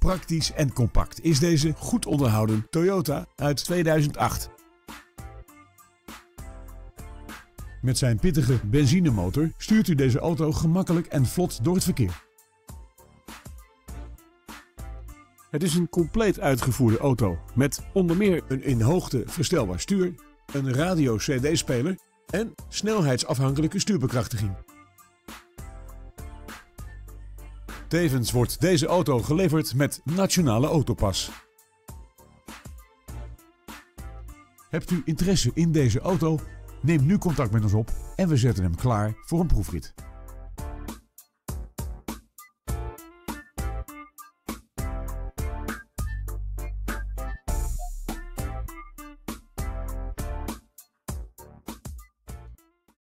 Praktisch en compact is deze goed onderhouden Toyota uit 2008. Met zijn pittige benzinemotor stuurt u deze auto gemakkelijk en vlot door het verkeer. Het is een compleet uitgevoerde auto met onder meer een in hoogte verstelbaar stuur, een radio-CD-speler en snelheidsafhankelijke stuurbekrachtiging. Tevens wordt deze auto geleverd met Nationale Autopas. Hebt u interesse in deze auto? Neem nu contact met ons op en we zetten hem klaar voor een proefrit.